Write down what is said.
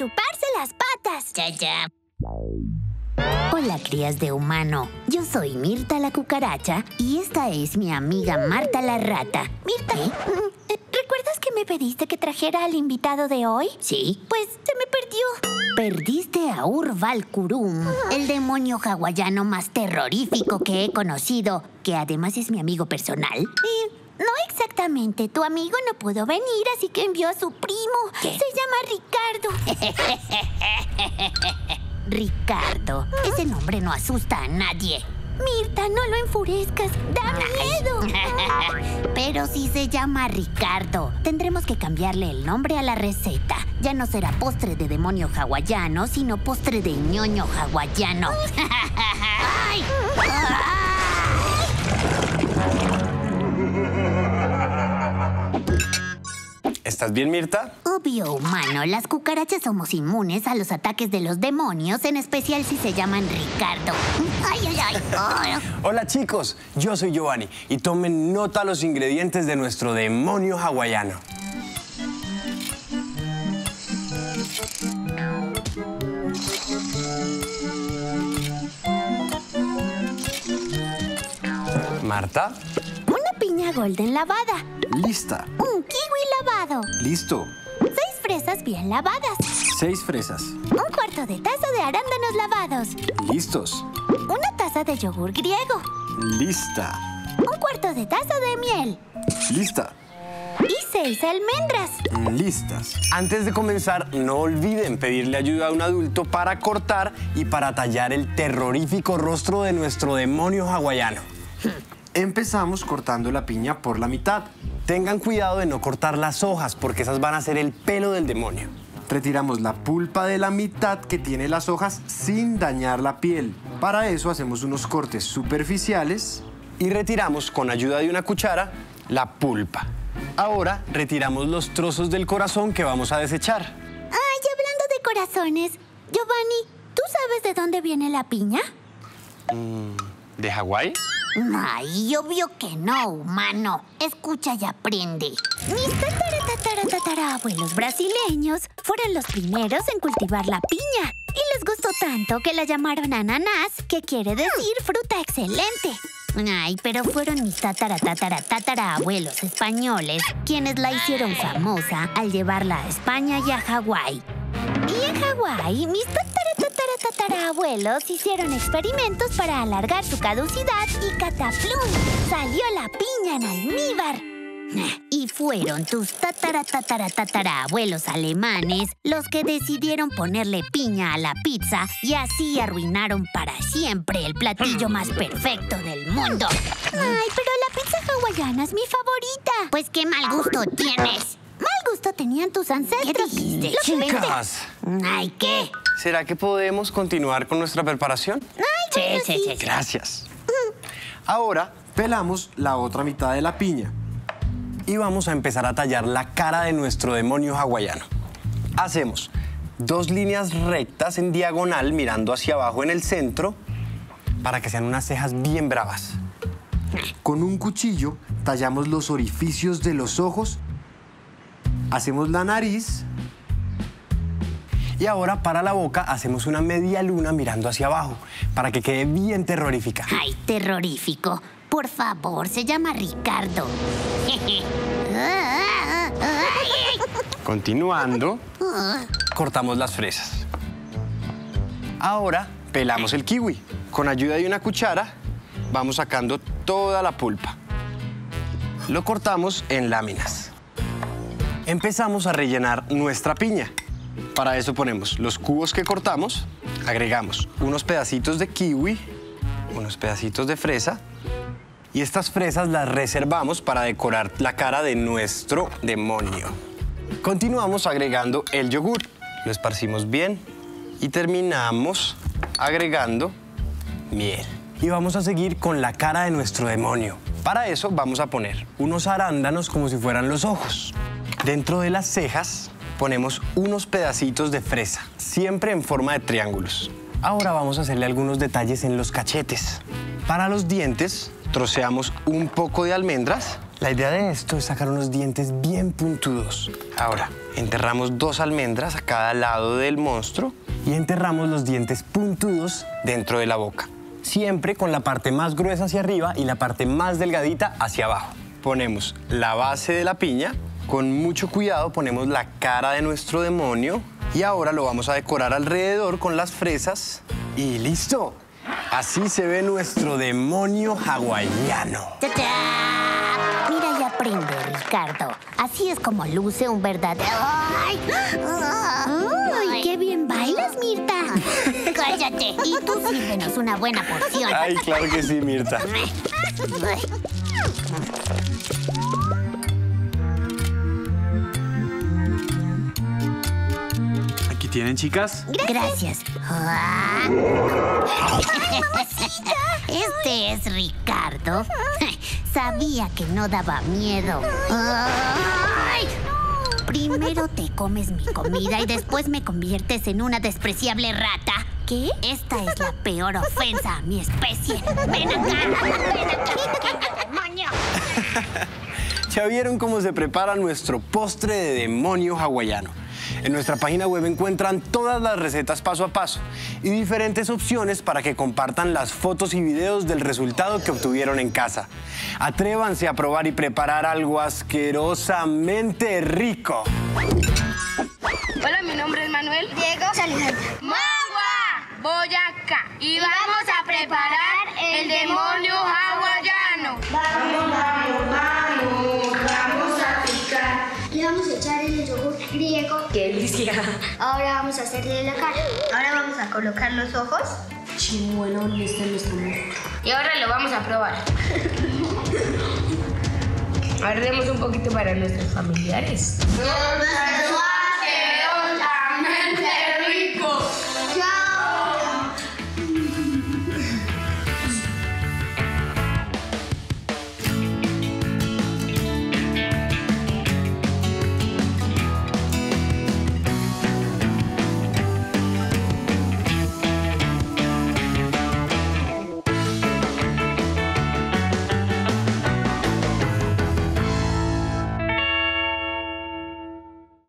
chuparse las patas. Ya, ya. Hola, crías de humano. Yo soy Mirta la cucaracha y esta es mi amiga Marta la rata. Mirta, ¿recuerdas que me pediste que trajera al invitado de hoy? ¿Sí? Pues se me perdió. Perdiste a Urvalkurum, el demonio hawaiano más terrorífico que he conocido, que además es mi amigo personal. No exactamente. Tu amigo no pudo venir, así que envió a su primo. ¿Qué? Se llama Ricardo. Ricardo. Ese nombre no asusta a nadie. Mirta, no lo enfurezcas. ¡Da miedo! Pero si se llama Ricardo, tendremos que cambiarle el nombre a la receta. Ya no será postre de demonio hawaiano, sino postre de ñoño hawaiano. ¡Ay! ¿Estás bien, Mirta? Obvio, humano. Las cucarachas somos inmunes a los ataques de los demonios, en especial si se llaman Ricardo. ¡Ay, ay, ay! Oh. Hola, chicos. Yo soy Giovanni y tomen nota a los ingredientes de nuestro demonio hawaiano. Marta. Una piña golden lavada. Lista. Un kiwi lavado. Listo. 6 fresas bien lavadas. 6 fresas. Un cuarto de taza de arándanos lavados. Listos. Una taza de yogur griego. Lista. Un cuarto de taza de miel. Lista. Y 6 almendras. Listas. Antes de comenzar, no olviden pedirle ayuda a un adulto para cortar y para tallar el terrorífico rostro de nuestro demonio hawaiano. Empezamos cortando la piña por la mitad. Tengan cuidado de no cortar las hojas porque esas van a ser el pelo del demonio. Retiramos la pulpa de la mitad que tiene las hojas sin dañar la piel. Para eso hacemos unos cortes superficiales y retiramos con ayuda de una cuchara la pulpa. Ahora retiramos los trozos del corazón que vamos a desechar. Ay, hablando de corazones, Giovanni, ¿tú sabes de dónde viene la piña? ¿De Hawái? Ay, obvio que no, humano. Escucha y aprende. Mis tatarabuelos brasileños fueron los primeros en cultivar la piña. Y les gustó tanto que la llamaron ananás, que quiere decir fruta excelente. Ay, pero fueron mis tatarabuelos españoles quienes la hicieron famosa al llevarla a España y a Hawái. Y en Hawái, mis tatarabuelos hicieron experimentos para alargar su caducidad y ¡cataplum! Salió la piña en almíbar. Y fueron tus tatarabuelos alemanes los que decidieron ponerle piña a la pizza y así arruinaron para siempre el platillo más perfecto del mundo. Ay, pero la pizza hawaiana es mi favorita. Pues qué mal gusto tienes. Mal gusto tenían tus ancestros. ¿Qué dijiste, Lo que vende. Chicas, Ay, ¿qué? ¿será que podemos continuar con nuestra preparación? Ay, bueno, sí. Gracias. Ahora pelamos la otra mitad de la piña y vamos a empezar a tallar la cara de nuestro demonio hawaiano. Hacemos 2 líneas rectas en diagonal mirando hacia abajo en el centro para que sean unas cejas bien bravas. Con un cuchillo tallamos los orificios de los ojos, hacemos la nariz y ahora para la boca hacemos una media luna mirando hacia abajo para que quede bien terrorífica. Ay, terrorífico. Por favor, se llama Ricardo. Continuando, cortamos las fresas. Ahora pelamos el kiwi. Con ayuda de una cuchara vamos sacando toda la pulpa. Lo cortamos en láminas. Empezamos a rellenar nuestra piña. Para eso ponemos los cubos que cortamos, agregamos unos pedacitos de kiwi, unos pedacitos de fresa y estas fresas las reservamos para decorar la cara de nuestro demonio. Continuamos agregando el yogur. Lo esparcimos bien y terminamos agregando miel. Y vamos a seguir con la cara de nuestro demonio. Para eso vamos a poner unos arándanos como si fueran los ojos. Dentro de las cejas ponemos unos pedacitos de fresa, siempre en forma de triángulos. Ahora vamos a hacerle algunos detalles en los cachetes. Para los dientes troceamos un poco de almendras, La idea de esto es sacar unos dientes bien puntudos. Ahora, enterramos 2 almendras a cada lado del monstruo y enterramos los dientes puntudos dentro de la boca. Siempre con la parte más gruesa hacia arriba y la parte más delgadita hacia abajo. Ponemos la base de la piña, con mucho cuidado ponemos la cara de nuestro demonio y ahora lo vamos a decorar alrededor con las fresas y ¡listo! Así se ve nuestro demonio hawaiano. ¡Tachá! Mira y aprende, Ricardo. Así es como luce un verdadero... ¡Ay! ¡Ay, qué bien bailas, Mirta! ¡Cállate! Y tú sírvenos una buena porción. Ay, claro que sí, Mirta. Aquí tienen, chicas. Gracias. Este es Ricardo. Sabía que no daba miedo. ¡Ay! Primero te comes mi comida y después me conviertes en una despreciable rata. ¿Qué? Esta es la peor ofensa a mi especie. ¡Ven acá! ¡Ven acá, demonio! ¿Ya vieron cómo se prepara nuestro postre de demonio hawaiano? En nuestra página web encuentran todas las recetas paso a paso y diferentes opciones para que compartan las fotos y videos del resultado que obtuvieron en casa. Atrévanse a probar y preparar algo asquerosamente rico. Hola, mi nombre es Manuel Diego Salazar. Magua Boyacá y vamos a preparar el demonio hawaiano. Vamos a picar. Le vamos a echar el yogur griego. ¡Qué delicia! Ahora vamos a hacerle la cara. Ahora vamos a colocar los ojos. Chimuelo, ¿dónde está nuestro monstruo? Y ahora lo vamos a probar. Agarremos un poquito para nuestros familiares. ¡No!